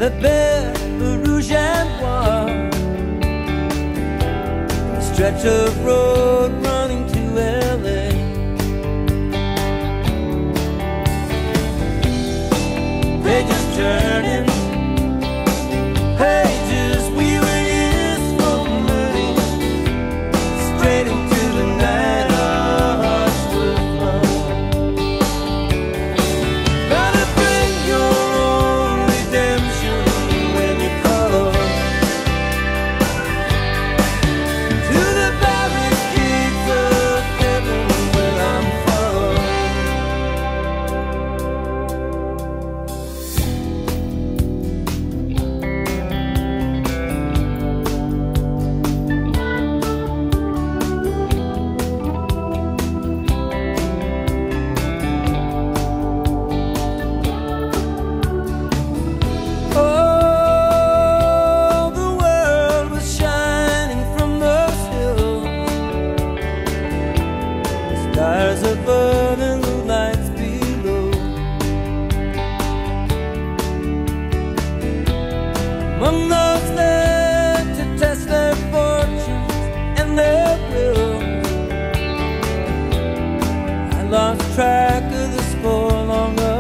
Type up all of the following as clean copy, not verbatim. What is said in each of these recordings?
Le Bel Rouge and Noir, a stretch of road running to LA. Pages turning, pages we were years from learning, straight into the night our hearts will flow. Gotta bring your own redemption when you call to the barricades of heaven where I'm from. Oh, the world was shining from those hills, the stars above and the lights below. Among those there to test their fortunes and their wills, I lost track of the score long ago.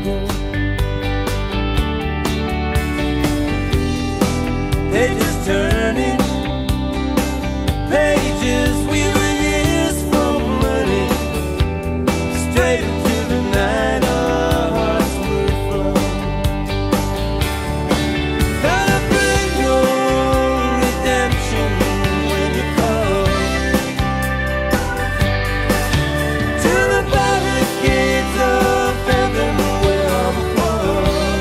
Pages turning, pages we were years from learning, straight into the night our hearts would flow. Gotta bring your own redemption when you call to the barricades of heaven where I'm from.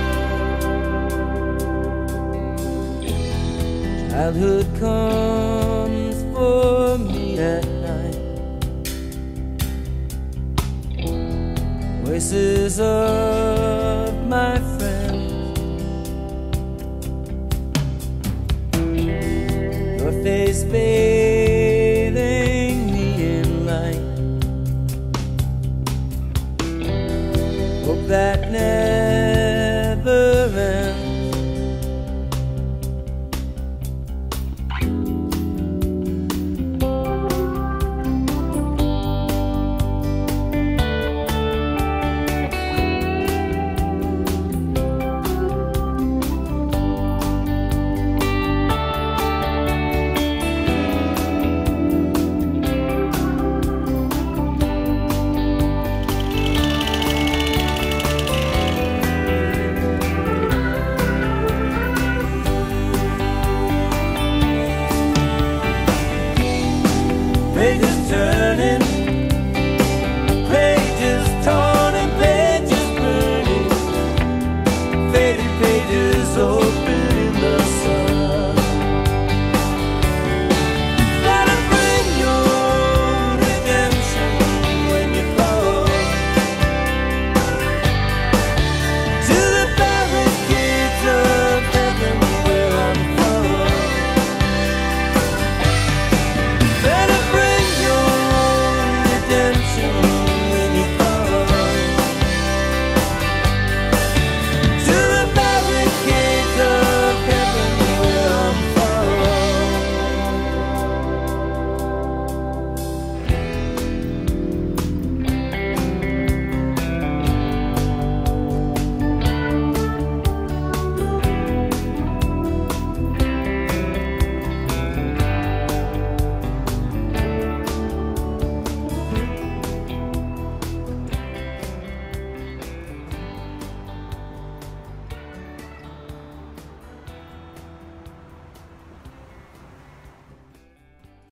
Childhood comes for me at night, voices of